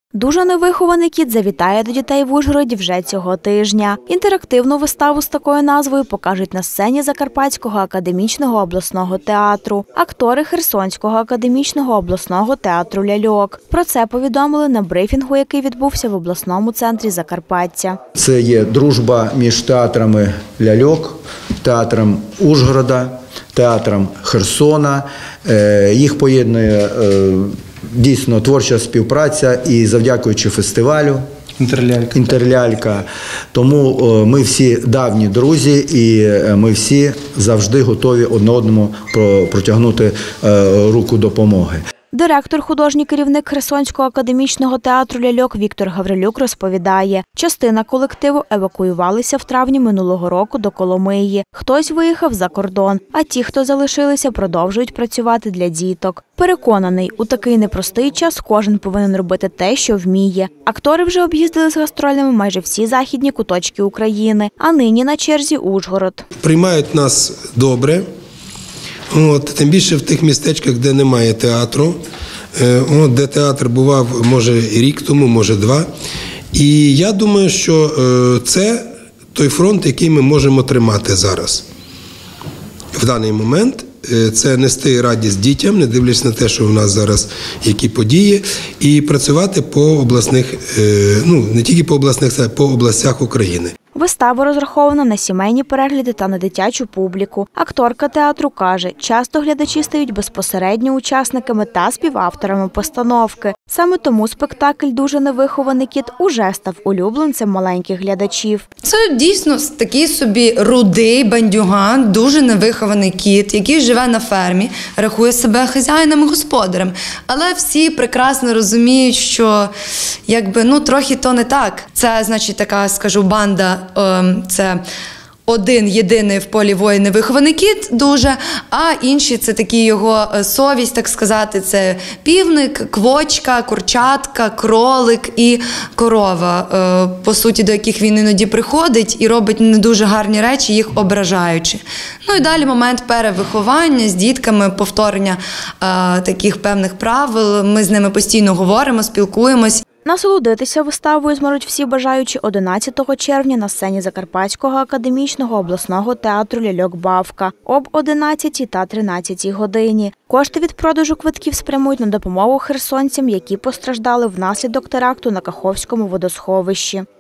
Дуже невихований кіт завітає до дітей в Ужгороді вже цього тижня. Інтерактивну виставу з такою назвою покажуть на сцені Закарпатського академічного обласного театру актори Херсонського академічного обласного театру «Ляльок». Про це повідомили на брифінгу, який відбувся в обласному центрі Закарпаття. Це є дружба між театрами «Ляльок», театром Ужгорода, театром Херсона. Їх поєднує дійсно творча співпраця і завдякуючи фестивалю «Інтерлялька». Тому ми всі давні друзі і ми всі завжди готові одне одному протягнути руку допомоги. Директор, художній керівник Херсонського академічного театру «Ляльок» Віктор Гаврилюк розповідає, частина колективу евакуювалися в травні минулого року до Коломиї. Хтось виїхав за кордон, а ті, хто залишилися, продовжують працювати для діток. Переконаний, у такий непростий час кожен повинен робити те, що вміє. Актори вже об'їздили з гастролями майже всі західні куточки України, а нині на черзі Ужгород. Приймають нас добре. Тим більше в тих містечках, де немає театру, де театр бував, може, рік тому, може, два. І я думаю, що це той фронт, який ми можемо тримати зараз. В даний момент це нести радість дітям, не дивлячись на те, що у нас зараз які події, і працювати по обласних, не тільки по обласних, а й по областях України. Вистава розрахована на сімейні перегляди та на дитячу публіку. Акторка театру каже, часто глядачі стають безпосередньо учасниками та співавторами постановки. Саме тому спектакль «Дуже невихований кіт» уже став улюбленцем маленьких глядачів. Це дійсно такий собі рудий бандюган, дуже невихований кіт, який живе на фермі, рахує себе хазяїном і господарем. Але всі прекрасно розуміють, що трохи то не так. Це, значить, така, скажу, банда, це один єдиний в полі воїн невихований кіт дуже, а інші – це такі його совість, так сказати, це півник, квочка, курчатка, кролик і корова, по суті, до яких він іноді приходить і робить не дуже гарні речі, їх ображаючи. І далі момент перевиховання з дітками, повторення таких певних правил, ми з ними постійно говоримо, спілкуємось. Насолодитися виставою зможуть всі бажаючі 11 червня на сцені Закарпатського академічного обласного театру «Ляльок Бавка» об 11 та 13 годині. Кошти від продажу квитків спрямують на допомогу херсонцям, які постраждали внаслідок теракту на Каховському водосховищі.